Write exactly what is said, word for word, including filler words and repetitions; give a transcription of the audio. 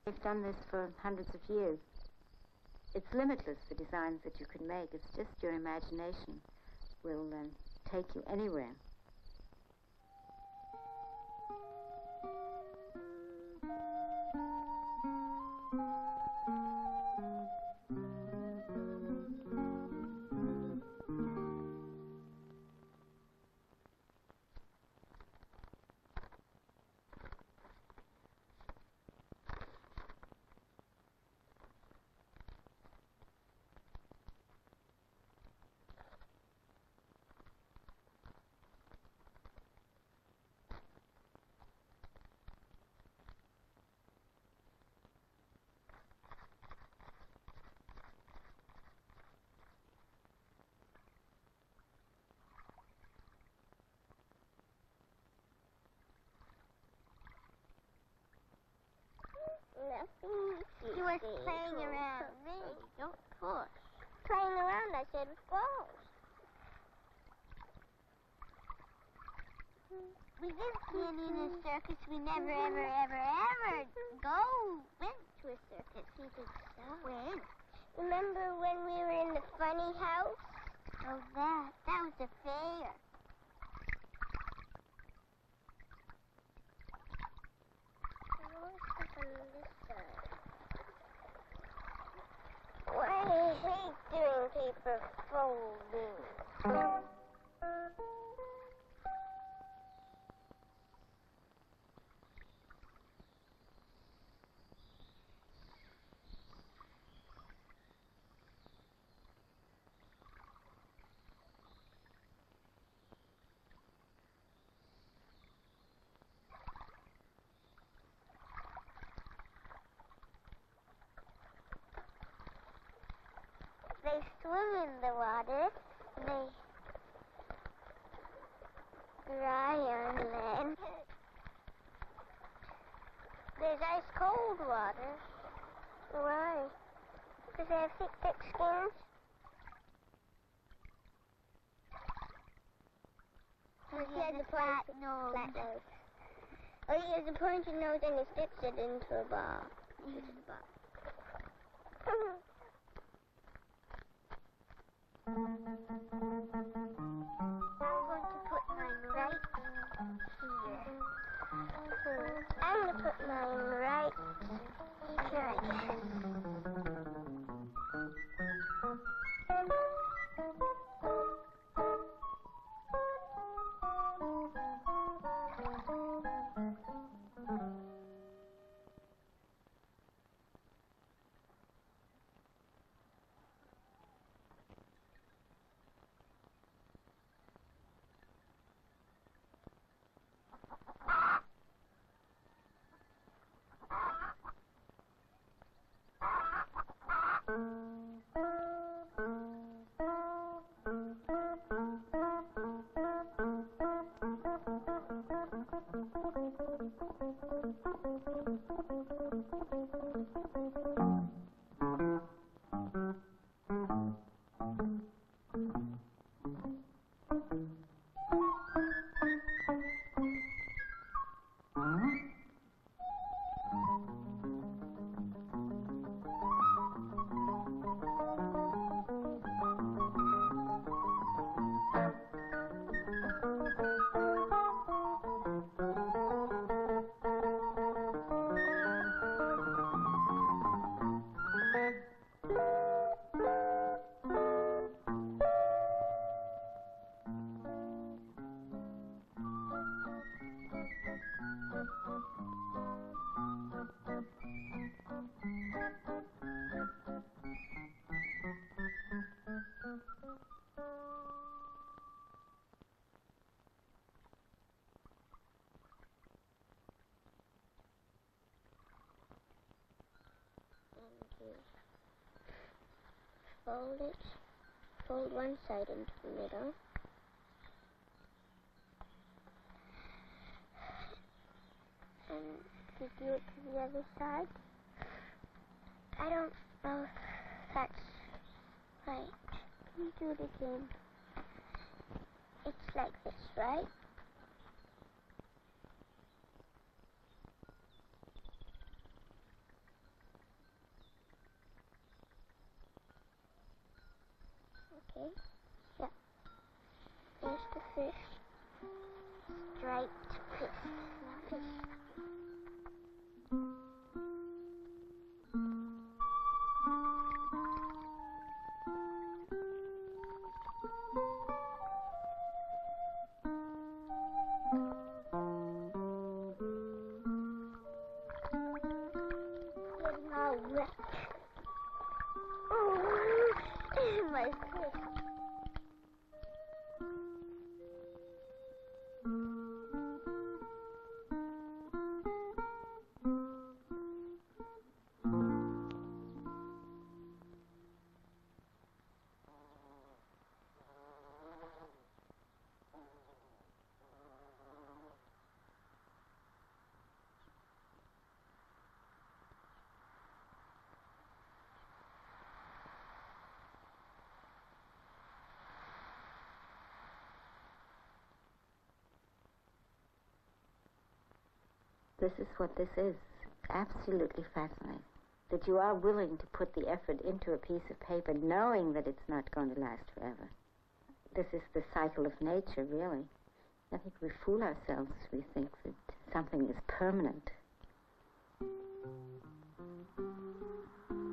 They've done this for hundreds of years. It's limitless, the designs that you can make. It's just your imagination will um, take you anywhere. He was playing around. Don't push. Playing around, I said, with balls. We didn't see any in a circus. We never, ever, ever, ever go went to a circus. We did so. When? Remember when we were in the funny house? Oh, that. That was a fair. Why I hate doing paper folding. They swim in the water, they dry on land. There's ice cold water. Why? Because they have thick, thick skins. Because he has a flat nose. Flat nose. Oh, he has a pointed nose and he sticks it into a ball. Into the ball. I'm going to put mine right here. I'm going to put mine right here. Fold it, fold one side into the middle. And you do it to the other side. I don't know if that's right. Can you do it again? It's like this, right? fish. Striped fish. Fish. Getting all wet. Oh, my fish. This is what this is. Absolutely fascinating. That you are willing to put the effort into a piece of paper knowing that it's not going to last forever. This is the cycle of nature, really. I think we fool ourselves if we think that something is permanent.